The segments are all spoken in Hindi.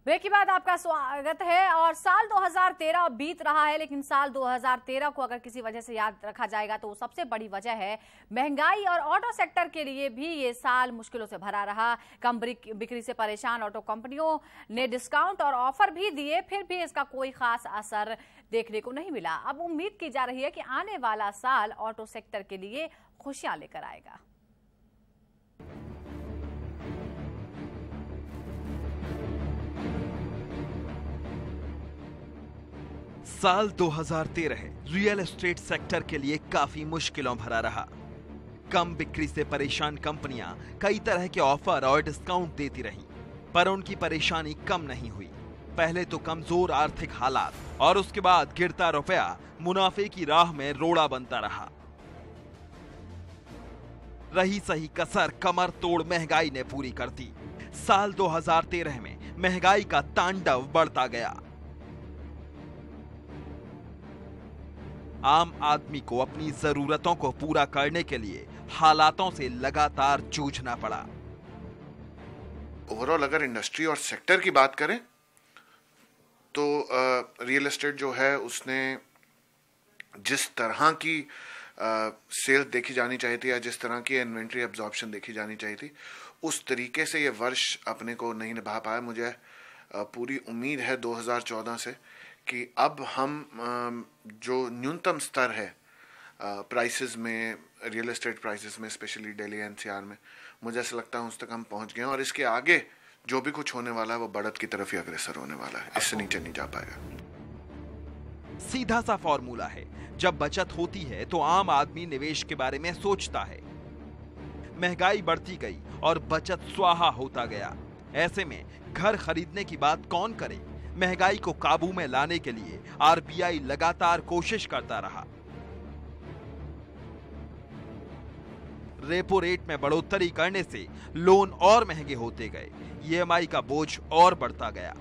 ब्रेक के बाद आपका स्वागत है। और साल 2013 बीत रहा है, लेकिन साल 2013 को अगर किसी वजह से याद रखा जाएगा तो सबसे बड़ी वजह है महंगाई। और ऑटो सेक्टर के लिए भी ये साल मुश्किलों से भरा रहा। कम बिक्री से परेशान ऑटो कंपनियों ने डिस्काउंट और ऑफर भी दिए, फिर भी इसका कोई खास असर देखने को नहीं मिला। अब उम्मीद की जा रही है कि आने वाला साल ऑटो सेक्टर के लिए खुशियां लेकर आएगा। साल 2013 रियल एस्टेट सेक्टर के लिए काफी मुश्किलों भरा रहा। कम बिक्री से परेशान कंपनियां कई तरह के ऑफर और डिस्काउंट देती रहीं, पर उनकी परेशानी कम नहीं हुई। पहले तो कमजोर आर्थिक हालात और उसके बाद गिरता रुपया मुनाफे की राह में रोड़ा बनता रहा। रही सही कसर कमर तोड़ महंगाई ने पूरी कर दी। साल 2013 में महंगाई का तांडव बढ़ता गया। आम आदमी को अपनी जरूरतों को पूरा करने के लिए हालातों से लगातार जूझना पड़ा। ओवरऑल अगर इंडस्ट्री और सेक्टर की बात करें तो रियल एस्टेट जो है उसने जिस तरह की सेल देखी जानी चाहिए थी या जिस तरह की इन्वेंट्री एब्जॉर्प्शन देखी जानी चाहिए थी, उस तरीके से ये वर्ष अपने को नहीं निभा पाया। मुझे पूरी उम्मीद है 2014 से कि अब हम जो न्यूनतम स्तर है प्राइसेस में, रियल एस्टेट प्राइसेस में, स्पेशली दिल्ली एनसीआर में, मुझे ऐसा लगता है उस तक हम पहुंच गए हैं और इसके आगे जो भी कुछ होने वाला है वो बढ़त की तरफ ही अग्रसर होने वाला है। इससे नीचे नहीं जा पाएगा। सीधा सा फॉर्मूला है, जब बचत होती है तो आम आदमी निवेश के बारे में सोचता है। महंगाई बढ़ती गई और बचत स्वाहा होता गया। ऐसे में घर खरीदने की बात कौन करे? महंगाई को काबू में लाने के लिए आरबीआई लगातार कोशिश करता रहा। रेपो रेट में बढ़ोतरी करने से लोन और महंगे होते गए, ईएमआई का बोझ और बढ़ता गया।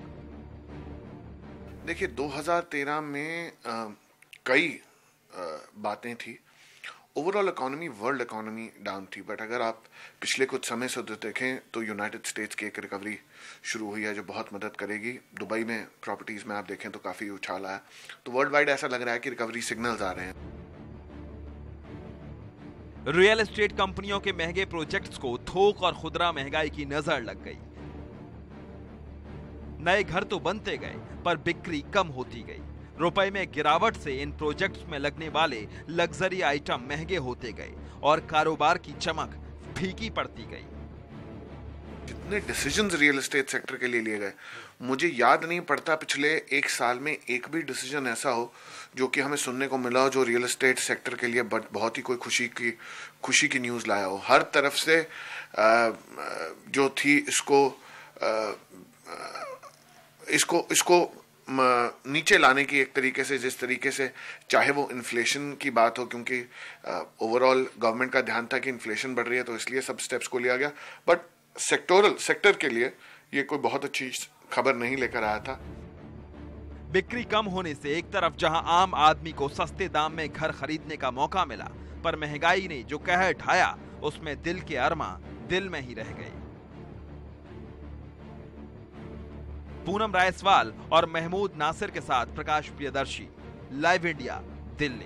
देखिए 2013 में कई बातें थी। Overall economy, world economy down थी, बट अगर आप पिछले कुछ समय से देखें तो यूनाइटेड स्टेट्स की एक रिकवरी शुरू हुई है जो बहुत मदद करेगी। दुबई में प्रॉपर्टीज में आप देखें तो काफी उछाल आया। तो वर्ल्ड वाइड ऐसा लग रहा है कि रिकवरी सिग्नल्स आ रहे हैं। रियल एस्टेट कंपनियों के महंगे प्रोजेक्ट्स को थोक और खुदरा महंगाई की नजर लग गई। नए घर तो बनते गए पर बिक्री कम होती गई। रुपए में गिरावट से इन प्रोजेक्ट्स में लगने वाले लग्जरी आइटम महंगे होते गए और कारोबार की चमक फीकी पड़ती गई। जितने डिसीजंस रियल एस्टेट सेक्टर के लिए लिए गए, मुझे याद नहीं पड़ता पिछले एक साल में एक भी डिसीजन ऐसा हो जो कि हमें सुनने को मिला हो जो रियल एस्टेट सेक्टर के लिए बहुत ही कोई खुशी की न्यूज़ लाया हो। हर तरफ से जो थी इसको नीचे लाने की एक तरीके से, जिस तरीके से चाहे वो इन्फ्लेशन की बात हो, क्योंकि ओवरऑल गवर्नमेंट का ध्यान था कि इन्फ्लेशन बढ़ रही है तो इसलिए सब स्टेप्स को लिया गया, बट सेक्टर के लिए ये कोई बहुत अच्छी खबर नहीं लेकर आया था। बिक्री कम होने से एक तरफ जहां आम आदमी को सस्ते दाम में घर खरीदने का मौका मिला, पर महंगाई ने जो कहर ढाया उसमें दिल के अरमा दिल में ही रह गए। पूनम रायसवाल और महमूद नासिर के साथ प्रकाश प्रियदर्शी, लाइव इंडिया, दिल्ली।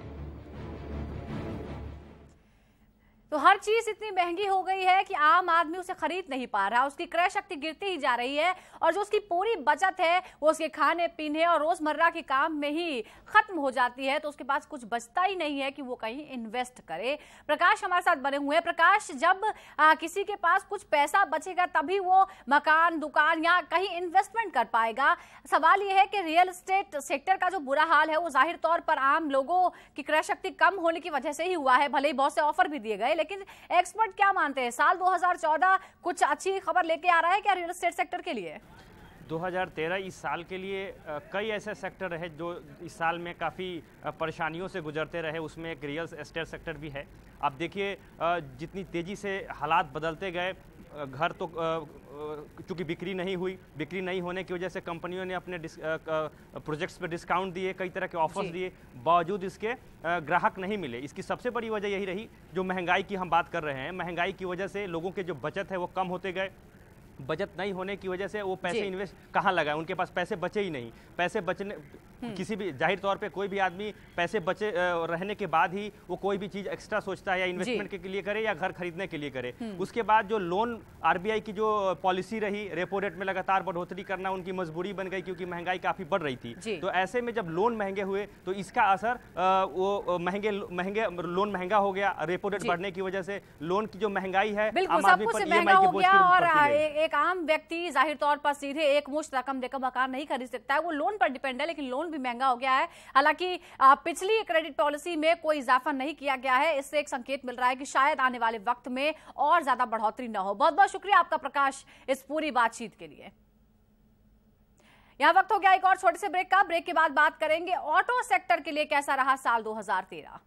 तो हर चीज इतनी महंगी हो गई है कि आम आदमी उसे खरीद नहीं पा रहा, उसकी क्रय शक्ति गिरती ही जा रही है और जो उसकी पूरी बचत है वो उसके खाने पीने और रोजमर्रा के काम में ही खत्म हो जाती है। तो उसके पास कुछ बचता ही नहीं है कि वो कहीं इन्वेस्ट करे। प्रकाश हमारे साथ बने हुए हैं। प्रकाश, जब किसी के पास कुछ पैसा बचेगा तभी वो मकान, दुकान या कहीं इन्वेस्टमेंट कर पाएगा। सवाल ये है कि रियल एस्टेट सेक्टर का जो बुरा हाल है वो जाहिर तौर पर आम लोगों की क्रय शक्ति कम होने की वजह से ही हुआ है। भले ही बहुत से ऑफर भी दिए गए, लेकिन एक्सपर्ट क्या मानते हैं? साल 2014 कुछ अच्छी खबर लेके आ रहा है क्या रियल एस्टेट सेक्टर के लिए? 2013 इस साल के लिए कई ऐसे सेक्टर रहे जो इस साल में काफ़ी परेशानियों से गुजरते रहे, उसमें एक रियल एस्टेट सेक्टर भी है। आप देखिए जितनी तेज़ी से हालात बदलते गए, घर तो चूँकि बिक्री नहीं होने की वजह से कंपनियों ने अपने प्रोजेक्ट्स पे डिस्काउंट दिए, कई तरह के ऑफर्स दिए, बावजूद इसके ग्राहक नहीं मिले। इसकी सबसे बड़ी वजह यही रही जो महंगाई की हम बात कर रहे हैं। महंगाई की वजह से लोगों के जो बचत है वो कम होते गए, बचत नहीं होने की वजह से वो पैसे इन्वेस्ट कहाँ लगाए, उनके पास पैसे बचे ही नहीं। पैसे बचने किसी भी जाहिर तौर पे कोई भी आदमी पैसे बचे रहने के बाद ही वो कोई भी चीज एक्स्ट्रा सोचता है, या इन्वेस्टमेंट के लिए करे या घर खरीदने के लिए करे। उसके बाद जो लोन आरबीआई की जो पॉलिसी रही, रेपो रेट में लगातार बढ़ोतरी करना उनकी मजबूरी बन गई, क्योंकि महंगाई काफी बढ़ रही थी। तो ऐसे में जब लोन महंगे हुए तो इसका असर वो महंगे लोन महंगा हो गया, रेपो रेट बढ़ने की वजह से लोन की जो महंगाई है आम आदमी पर ईएमआई के बोझ और एक आम व्यक्ति जाहिर तौर पर सीधे एक मुश्त रकम देकर मकान नहीं खरीद सकता है, वो लोन पर डिपेंड है, लेकिन लोन भी महंगा हो गया है। हालांकि पिछली क्रेडिट पॉलिसी में कोई इजाफा नहीं किया गया है, इससे एक संकेत मिल रहा है कि शायद आने वाले वक्त में और ज्यादा बढ़ोतरी न हो। बहुत बहुत शुक्रिया आपका प्रकाश इस पूरी बातचीत के लिए। यहां वक्त हो गया एक और छोटे से ब्रेक का। ब्रेक के बाद बात करेंगे ऑटो सेक्टर के लिए कैसा रहा साल 2013।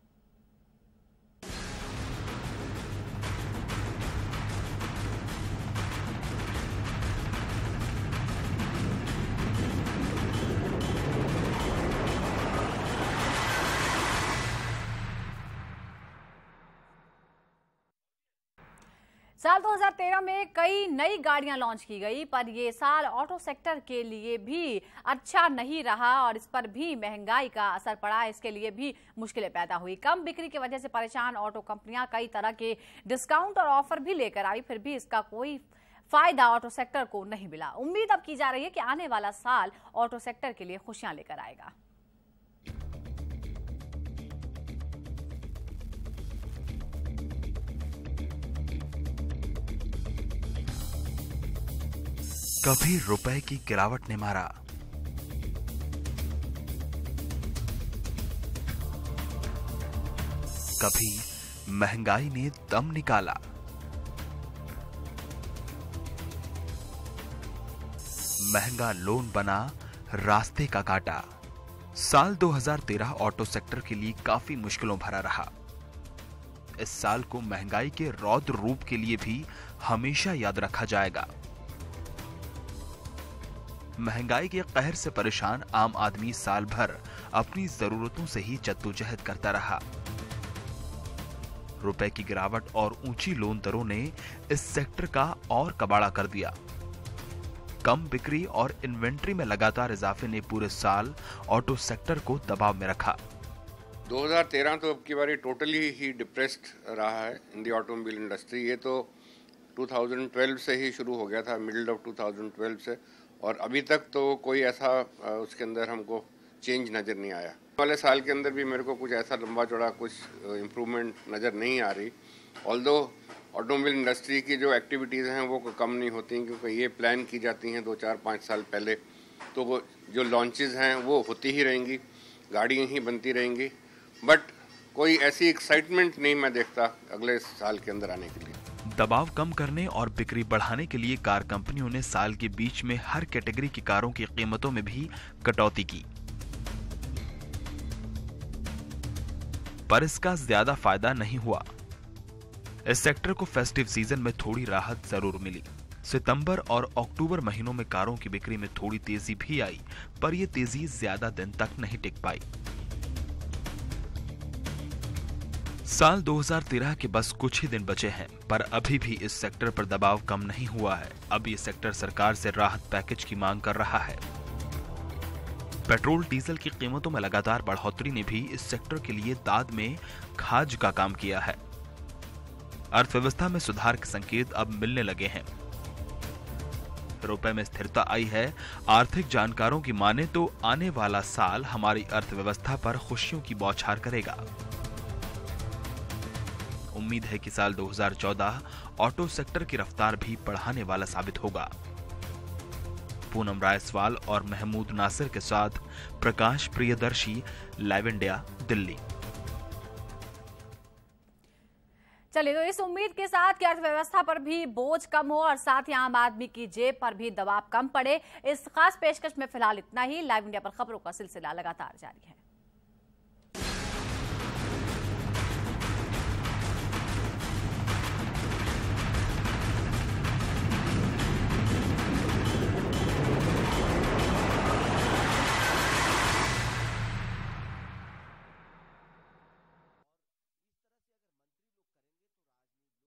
साल 2013 में कई नई गाड़ियां लॉन्च की गई, पर यह साल ऑटो सेक्टर के लिए भी अच्छा नहीं रहा और इस पर भी महंगाई का असर पड़ा। इसके लिए भी मुश्किलें पैदा हुई। कम बिक्री की वजह से परेशान ऑटो कंपनियां कई तरह के डिस्काउंट और ऑफर भी लेकर आई, फिर भी इसका कोई फायदा ऑटो सेक्टर को नहीं मिला। उम्मीद अब की जा रही है कि आने वाला साल ऑटो सेक्टर के लिए खुशियां लेकर आएगा। कभी रुपए की गिरावट ने मारा, कभी महंगाई ने दम निकाला। महंगा लोन बना रास्ते का काटा। साल 2013 ऑटो सेक्टर के लिए काफी मुश्किलों भरा रहा। इस साल को महंगाई के रौद्र रूप के लिए भी हमेशा याद रखा जाएगा। महंगाई के कहर से परेशान आम आदमी साल भर अपनी जरूरतों से ही जद्दोजहद करता रहा। रुपए की गिरावट और ऊंची लोन दरों ने इस सेक्टर का और कबाड़ा कर दिया। कम बिक्री और इन्वेंट्री में लगातार इजाफे ने पूरे साल ऑटो सेक्टर को दबाव में रखा। 2013 तो अब की बारी टोटली ही डिप्रेस्ड रहा है इन दी ऑटोमोबाइल इंडस्ट्री। ये तो 2012 से ही शुरू हो गया था, मिडिल ऑफ 2012 से, और अभी तक तो कोई ऐसा उसके अंदर हमको चेंज नज़र नहीं आया। वाले साल के अंदर भी मेरे को कुछ ऐसा लंबा चौड़ा कुछ इम्प्रूवमेंट नज़र नहीं आ रही। ऑल्दो ऑटोमोबाइल इंडस्ट्री की जो एक्टिविटीज़ हैं वो कम नहीं होती, क्योंकि ये प्लान की जाती हैं 2-4-5 साल पहले, तो वो जो लॉन्चेस हैं वो होती ही रहेंगी, गाड़ियाँ ही बनती रहेंगी, बट कोई ऐसी एक्साइटमेंट नहीं मैं देखता अगले साल के अंदर आने के लिए। दबाव कम करने और बिक्री बढ़ाने के लिए कार कंपनियों ने साल के बीच में हर कैटेगरी की कारों की कीमतों में भी कटौती की, पर इसका ज्यादा फायदा नहीं हुआ। इस सेक्टर को फेस्टिव सीजन में थोड़ी राहत जरूर मिली। सितंबर और अक्टूबर महीनों में कारों की बिक्री में थोड़ी तेजी भी आई, पर यह तेजी ज्यादा दिन तक नहीं टिक पाई। साल 2013 के बस कुछ ही दिन बचे हैं, पर अभी भी इस सेक्टर पर दबाव कम नहीं हुआ है। अब ये सेक्टर सरकार से राहत पैकेज की मांग कर रहा है। पेट्रोल डीजल की कीमतों में लगातार बढ़ोतरी ने भी इस सेक्टर के लिए दाद में खाज का काम किया है। अर्थव्यवस्था में सुधार के संकेत अब मिलने लगे हैं। रुपए में स्थिरता आई है। आर्थिक जानकारों की माने तो आने वाला साल हमारी अर्थव्यवस्था पर खुशियों की बौछार करेगा। उम्मीद है कि साल 2014 ऑटो सेक्टर की रफ्तार भी बढ़ाने वाला साबित होगा। पूनम रायसवाल और महमूद नासिर के साथ प्रकाश प्रियदर्शी, लाइव इंडिया, दिल्ली। चलिए, तो इस उम्मीद के साथ कि अर्थव्यवस्था पर भी बोझ कम हो और साथ ही आम आदमी की जेब पर भी दबाव कम पड़े, इस खास पेशकश में फिलहाल इतना ही। लाइव इंडिया पर खबरों का सिलसिला लगातार जारी है।